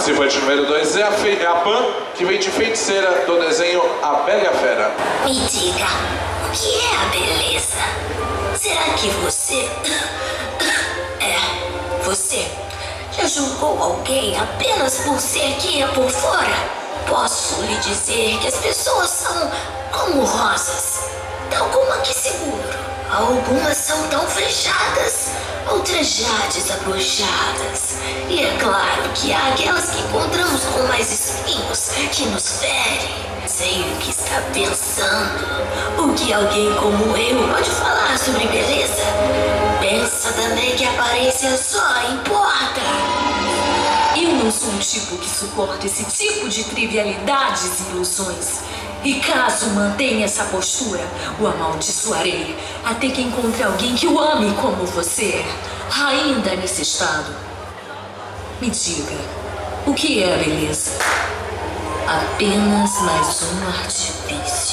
Participante número 2 é a Pan, que vem de feiticeira do desenho A Bela e a Fera. Me diga, o que é a beleza? Será que você... você já julgou alguém apenas por ser quem é por fora? Posso lhe dizer que as pessoas são como rosas, tal como a que seguro. Algumas são tão fechadas, outras já desabrochadas. E é claro que há aquelas que encontramos com mais espinhos que nos ferem. Sei o que está pensando. O que alguém como eu pode falar sobre beleza? Pensa também que a aparência só importa. Eu não sou um tipo que suporta esse tipo de trivialidades e ilusões. E caso mantenha essa postura, o amaldiçoarei até que encontre alguém que o ame como você é, ainda nesse estado. Me diga, o que é a beleza? Apenas mais um artifício.